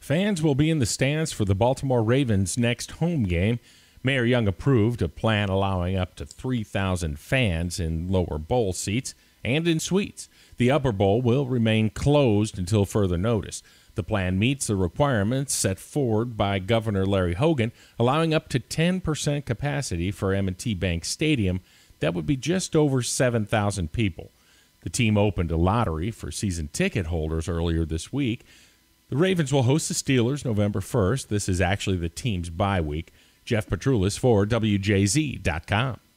Fans will be in the stands for the Baltimore Ravens' next home game. Mayor Young approved a plan allowing up to 3,000 fans in lower bowl seats and in suites. The upper bowl will remain closed until further notice. The plan meets the requirements set forward by Governor Larry Hogan, allowing up to 10% capacity for M&T Bank Stadium. That would be just over 7,000 people. The team opened a lottery for season ticket holders earlier this week. The Ravens will host the Steelers November 1st. This is actually the team's bye week. Geoff Petrulis for WJZ.com.